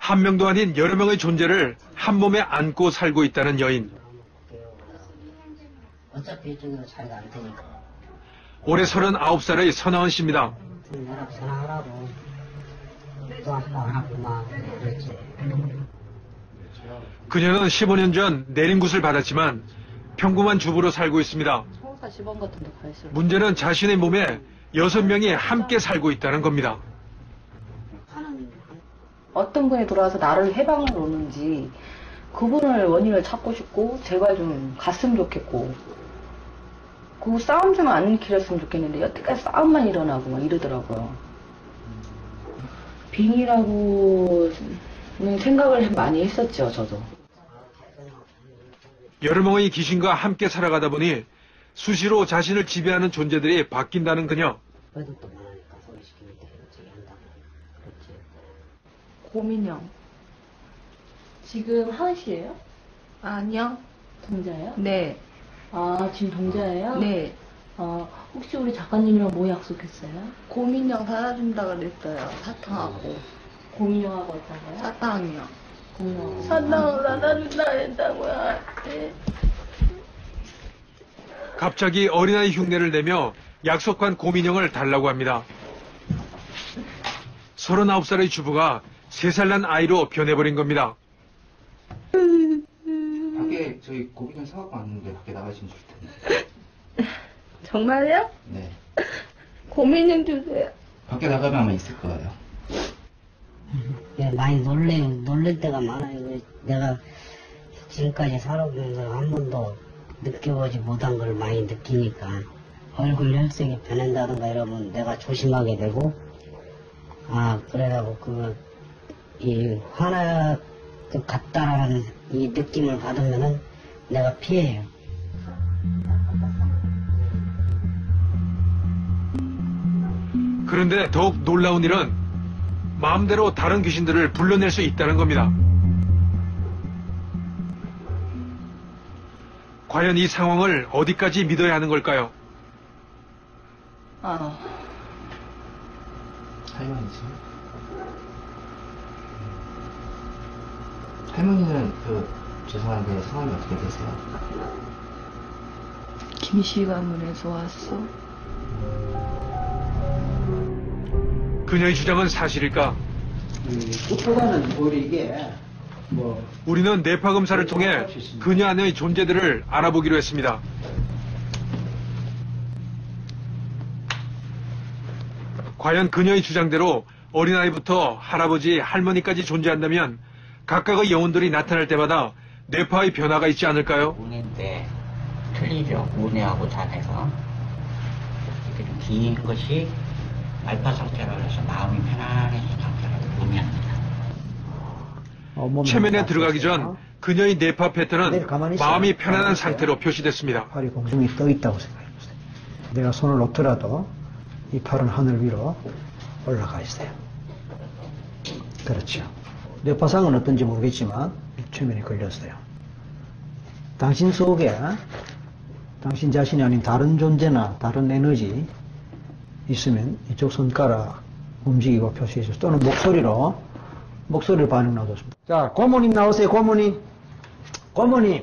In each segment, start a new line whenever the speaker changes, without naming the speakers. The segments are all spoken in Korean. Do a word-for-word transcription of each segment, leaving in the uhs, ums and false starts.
한 명도 아닌 여러 명의 존재를 한 몸에 안고 살고 있다는 여인.
어차피 이쪽으로 자리가 안 되니까.
올해 서른아홉 살의 선하은 씨입니다.
나라고 전화하라고. 또 아빠 안 왔구만. 그랬지.
그녀는 십오 년 전 내림굿을 받았지만 평범한 주부로 살고 있습니다.
서울사 지방 같은 데 가 있어요.
문제는 자신의 몸에 여섯 명이 함께 살고 있다는 겁니다.
어떤 분이 돌아와서 나를 해방을 오는지 그분을 원인을 찾고 싶고 제발 좀 갔으면 좋겠고 그 싸움 좀 안 일으켰으면 좋겠는데 여태까지 싸움만 일어나고 막 이러더라고요. 빙이라고는 생각을 많이 했었죠, 저도.
여러 명의 귀신과 함께 살아가다 보니 수시로 자신을 지배하는 존재들이 바뀐다는 그녀.
그래도 또 많으니까 소개시키면 돼. 저기 한다고. 그렇지.
고민형. 지금 하은씨예요?
아니요.
동자예요?
네.
아, 지금 동자예요?
네.
어, 혹시 우리 작가님이랑 뭐 약속했어요?
고민형 사다준다 그랬어요. 사탕하고.
고민형하고 어떤 거요?
사탕이요.
고민형하고.
사탕을 사다준다 했다고요. 네.
갑자기 어린아이 흉내를 내며 약속한 고민형을 달라고 합니다. 서른아홉 살의 주부가 세 살 난 아이로 변해버린 겁니다.
밖에 저희 고기좀 사갖고 왔는데 밖에 나가시면 좋을 텐데.
정말요?
네.
고민형 주세요.
밖에 나가면 아마 있을 거예요.
예, 많이 놀래요. 놀랄 때가 많아요. 내가 지금까지 살아오면서 한 번도 느껴보지 못한 걸 많이 느끼니까 얼굴 혈색이 변한다든가 이러면 내가 조심하게 되고 아 그래가지고 그 이 화나 그 같다라는 이 느낌을 받으면은 내가 피해요.
그런데 더욱 놀라운 일은 마음대로 다른 귀신들을 불러낼 수 있다는 겁니다. 과연 이 상황을 어디까지 믿어야 하는 걸까요?
아,
할머니지. 할머니는 그 죄송한데 성함이 어떻게 되세요?
김씨 가문에서 왔어.
그녀의 주장은 사실일까?
후토가는 오히려 이게 뭐
우리는 뇌파 검사를 통해 그녀 안의 존재들을 알아보기로 했습니다. 과연 그녀의 주장대로 어린아이부터 할아버지, 할머니까지 존재한다면 각각의 영혼들이 나타날 때마다 뇌파의 변화가 있지 않을까요?
운인데 틀리죠. 운해하고 잔해서 이렇게 좀 긴 것이 알파 상태라고 해서 마음이 편안해진 상태라고 운해합니다.
최면에 들어가기 전 그녀의 뇌파 패턴은 마음이 편안한 상태로 표시됐습니다.
팔이 공중에 떠 있다고 생각해보세요. 내가 손을 놓더라도 이 팔은 하늘 위로 올라가 있어요. 그렇죠. 뇌파상은 어떤지 모르겠지만 최면에 걸렸어요. 당신 속에 당신 자신이 아닌 다른 존재나 다른 에너지 있으면 이쪽 손가락 움직이고 표시해줘. 또는 목소리로 목소리를 반응 놔뒀습니다. 자, 고모님 나오세요. 고모님. 고모님.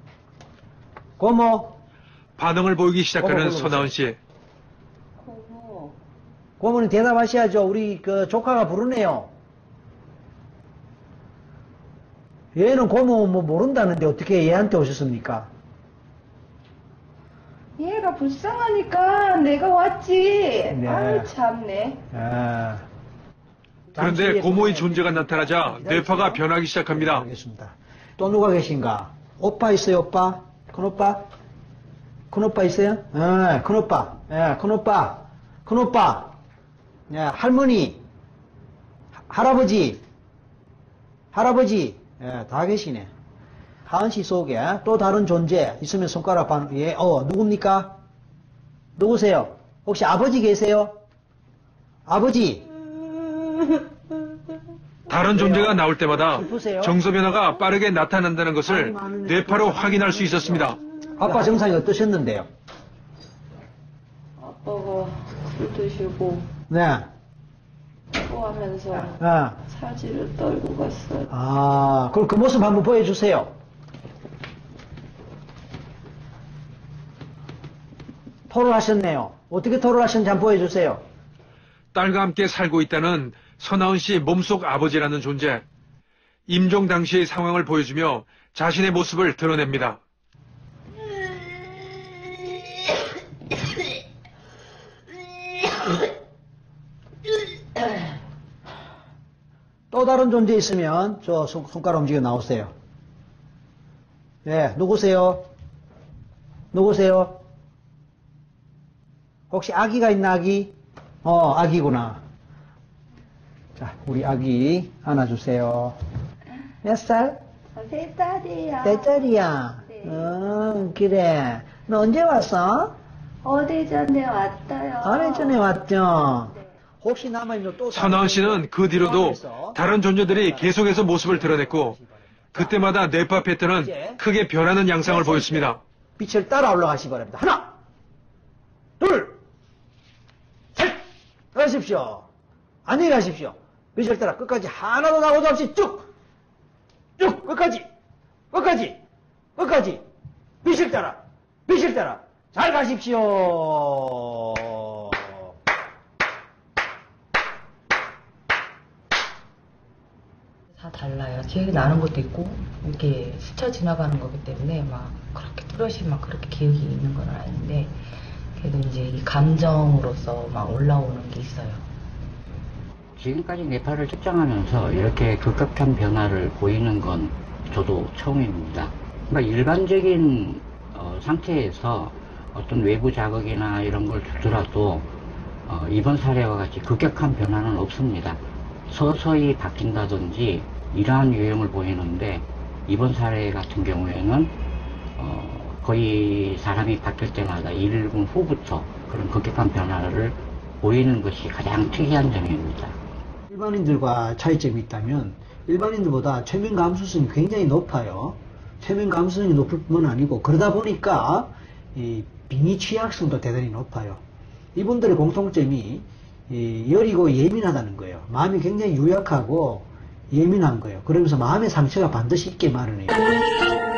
고모.
반응을 보이기 시작하는
고모, 고모,
서나은 씨.
고모.
고모님 대답하셔야죠. 우리 그 조카가 부르네요. 얘는 고모 뭐 모른다는데 어떻게 얘한테 오셨습니까?
얘가 불쌍하니까 내가 왔지.
네.
아유 참네.
아,
그런데 고모의 존재가 나타나자 뇌파가 변하기 시작합니다.
알겠습니다. 또 누가 계신가? 오빠 있어요, 오빠? 큰 오빠? 큰 오빠 있어요? 예, 큰 오빠. 예, 큰 오빠. 큰 오빠. 예, 할머니. 할아버지. 할아버지. 예, 다 계시네. 하은 씨 속에 또 다른 존재 있으면 손가락 반, 예, 어, 누굽니까? 누구세요? 혹시 아버지 계세요? 아버지.
다른 존재가 나올 때마다
슬프세요?
정서 변화가 빠르게 나타난다는 것을 뇌파로 확인할 수 있었습니다.
아빠 정상이 어떠셨는데요?
아빠가 술 드시고
네.
토하면서
아,
사지를 떨고 갔어요.
아, 그럼 그 모습 한번 보여주세요. 토로하셨네요. 어떻게 토로하셨는지 한번 보여주세요.
딸과 함께 살고 있다는 서나은 씨 몸속 아버지라는 존재. 임종 당시의 상황을 보여주며 자신의 모습을 드러냅니다.
또 다른 존재 있으면 저 손, 손가락 움직여 나오세요. 네, 누구세요? 누구세요? 혹시 아기가 있나, 아기? 어, 아기구나. 자, 우리 아기 안아주세요. 몇 살?
세 살이요.
네 살이야.
네.
어, 그래. 너 언제 왔어?
어디 전에 왔어요.
오래전에 왔죠?
네.
혹시 남아있는 또
서나은 씨는 그 뒤로도 다른 존재들이 계속해서 모습을 드러냈고 그때마다 뇌파 패턴은 크게 변하는 양상을 보였습니다.
빛을 따라 올라가시기 바랍니다. 하나, 둘, 셋, 가십시오. 안녕히 가십시오. 빛을 따라 끝까지 하나도 나오도 없이 쭉, 쭉 끝까지, 끝까지, 끝까지 빛을 따라, 빛을 따라 잘 가십시오.
다 달라요. 기억이 나는 것도 있고 이렇게 스쳐 지나가는 거기 때문에 막 그렇게 뚜렷이 막 그렇게 기억이 있는 건 아닌데 그래도 이제 이 감정으로서 막 올라오는 게 있어요.
지금까지 뇌파를 측정하면서 이렇게 급격한 변화를 보이는 건 저도 처음입니다. 그러니까 일반적인 어, 상태에서 어떤 외부 자극이나 이런 걸 주더라도 어, 이번 사례와 같이 급격한 변화는 없습니다. 서서히 바뀐다든지 이러한 유형을 보이는데 이번 사례 같은 경우에는 어, 거의 사람이 바뀔 때마다 일 분 후부터 그런 급격한 변화를 보이는 것이 가장 특이한 점입니다.
일반인들과 차이점이 있다면 일반인들보다 최면 감수성이 굉장히 높아요. 최면 감수성이 높을 뿐만 아니고 그러다 보니까 이 빙의 취약성도 대단히 높아요. 이분들의 공통점이 이 여리고 예민하다는 거예요. 마음이 굉장히 유약하고 예민한 거예요. 그러면서 마음의 상처가 반드시 있게 마련해요.